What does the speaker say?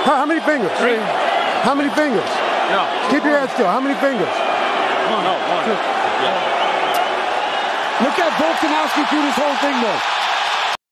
How many fingers? 3. How many fingers? No. Keep your head still. How many fingers? 1. No, 1. Yeah. Look at Volkanovski through this whole thing, though.